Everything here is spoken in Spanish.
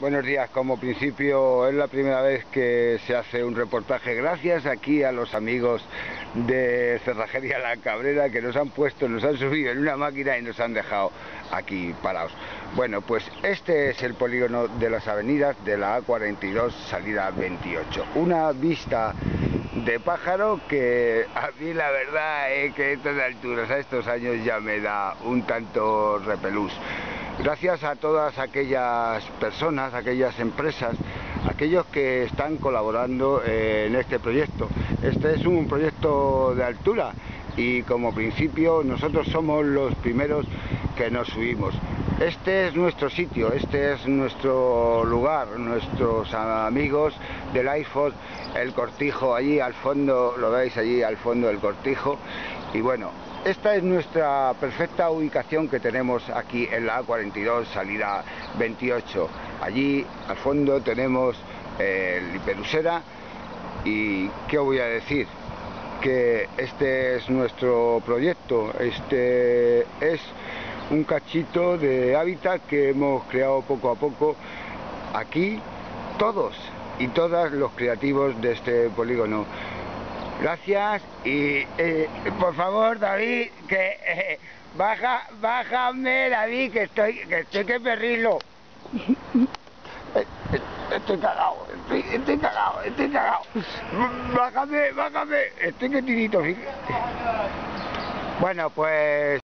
Buenos días, como principio es la primera vez que se hace un reportaje gracias aquí a los amigos de Cerrajería La Cabrera que nos han subido en una máquina y nos han dejado aquí parados. Bueno, pues este es el polígono de las avenidas de la A42 salida 28. Una vista de pájaro que a mí la verdad es que a estas alturas, a estos años ya me da un tanto repelús. Gracias a todas aquellas personas, aquellas empresas, aquellos que están colaborando en este proyecto. Este es un proyecto de altura y como principio nosotros somos los primeros que nos subimos. Este es nuestro sitio, este es nuestro lugar, nuestros amigos del iPhone, el Cortijo, allí al fondo, lo veis allí al fondo del Cortijo. Y bueno, esta es nuestra perfecta ubicación que tenemos aquí en la A42 salida 28. Allí al fondo tenemos el Hiperusera y ¿qué os voy a decir? Que este es nuestro proyecto, este es un cachito de hábitat que hemos creado poco a poco aquí, todos y todas los creativos de este polígono. Gracias y por favor, David, que bájame, David, que estoy que perrilo. Estoy cagado. Bájame, estoy que tirito. Bueno, pues